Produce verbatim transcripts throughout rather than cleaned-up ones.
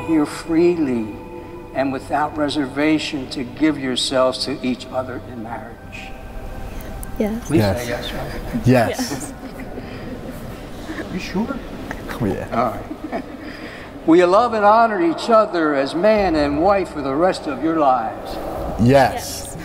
here freely and without reservation to give yourselves to each other in marriage? Yes. Please Yes. say yes, right? Yes. You sure? Oh, yeah. All right. Will you love and honor each other as man and wife for the rest of your lives? Yes.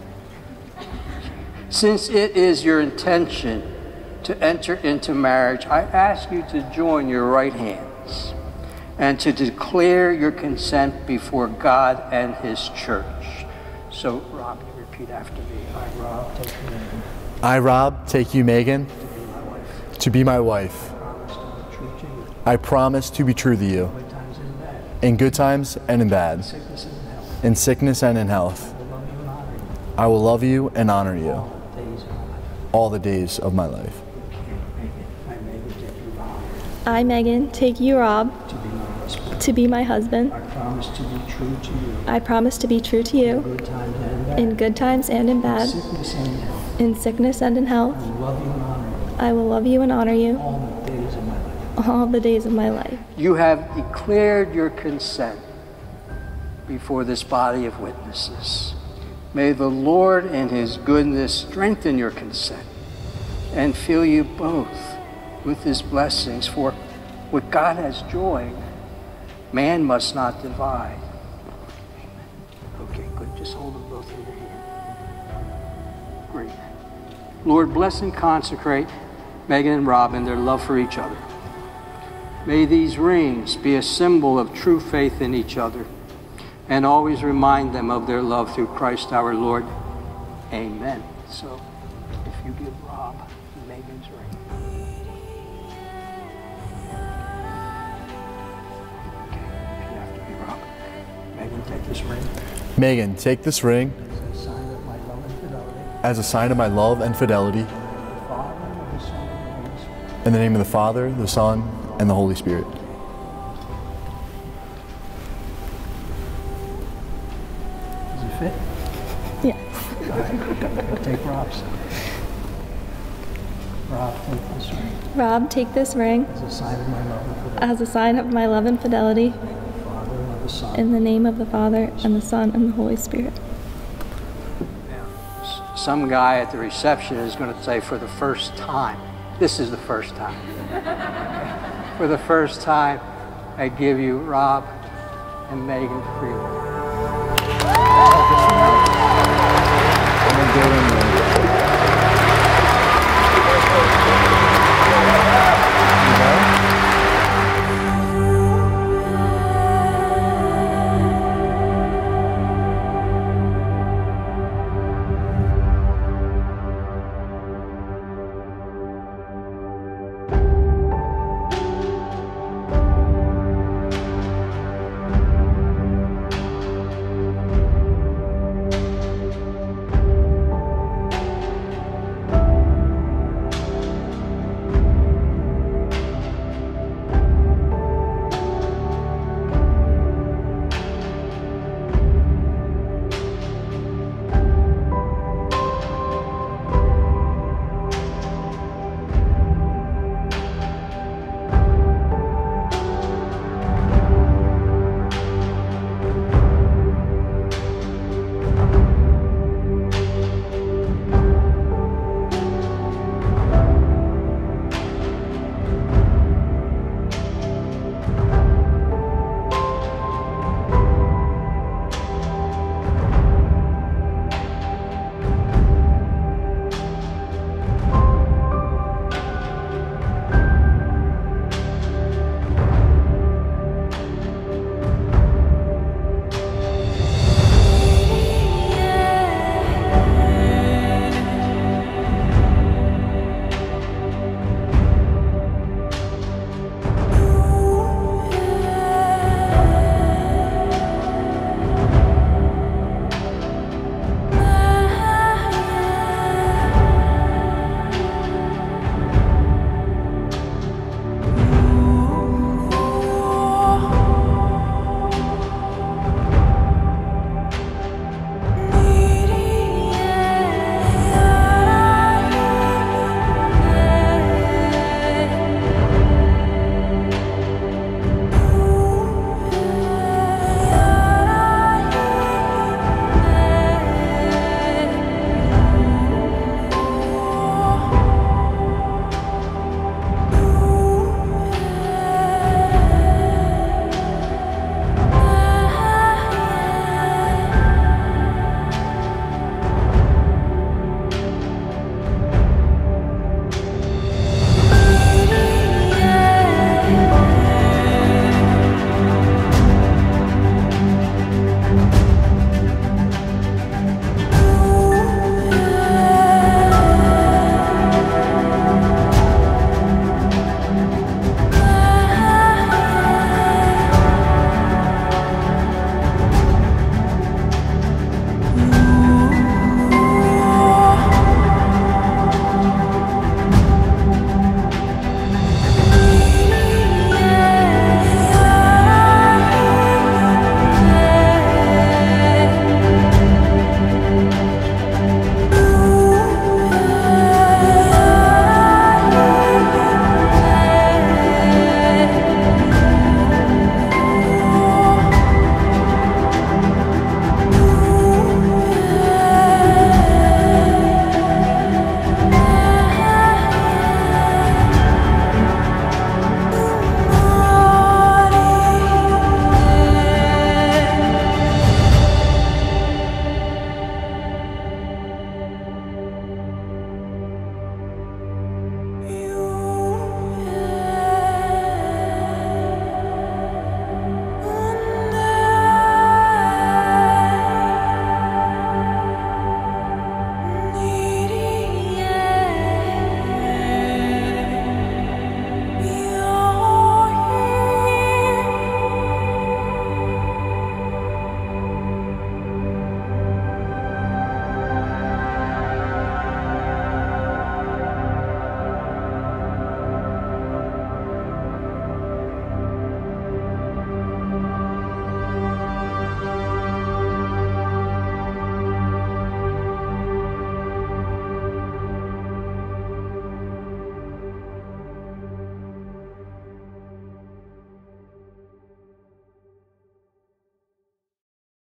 Since it is your intention to enter into marriage, I ask you to join your right hands and to declare your consent before God and His church. So, Rob, you repeat after me. I, Rob, take you, Megan. I, Rob, take you, Megan, To be my wife. to be my wife. I promise to be true to you. I promise to be true to you Good times and bad. in good times and in bad, Sickness and health. in sickness and in health. I will love you and honor you. I will love you and honor you All the days of my life. all the days of my life. I, Megan, take you, Rob, I, Megan, take you, Rob, to be my husband. to be my husband. I promise to be true to you. I promise to be true to you Good times and bad. in good times and in bad, Sickness and in health. in sickness and in health. I will love you and honor you. I will love you and honor you All the days of my life. all the days of my life. You have declared your consent before this body of witnesses. May the Lord in His goodness strengthen your consent and fill you both with His blessings. For what God has joined, man must not divide. Amen. Okay, good. Just hold them both in your hand. Great. Lord, bless and consecrate Megan and Rob in their love for each other. May these rings be a symbol of true faith in each other and always remind them of their love through Christ our Lord. Amen. So, if you give Rob Megan's ring. Okay, if you have to be Rob. Megan, take this ring Megan, take this ring as a sign of my love and fidelity. as a sign of my love and fidelity. The Father, and the Son, and the Holy Spirit. In the name of the Father, the Son, and the Holy Spirit. Does it fit? Yes. Take Rob's. Rob, take this ring Rob, take this ring as a sign of my love and fidelity. as a sign of my love and fidelity. The Father, and the Son. In the name of the Father, and the Son, and the Holy Spirit. Now, s- some guy at the reception is going to say, for the first time. This is the first time. For the first time, I give you Rob and Megan freely. I'm gonna go in